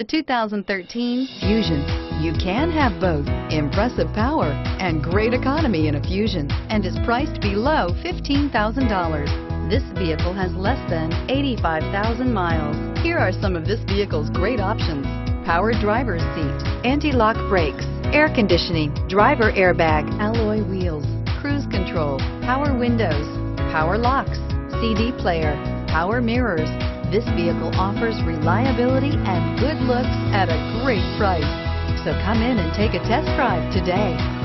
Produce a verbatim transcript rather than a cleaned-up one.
two thousand thirteen Fusion. You can have both impressive power and great economy in a Fusion, and is priced below fifteen thousand dollars. This vehicle has less than eighty-five thousand miles. Here are some of this vehicle's great options: power driver's seat, anti-lock brakes, air conditioning, driver airbag, alloy wheels, cruise control, power windows, power locks, C D player, power mirrors. This vehicle offers reliability and good looks at a great price. So come in and take a test drive today.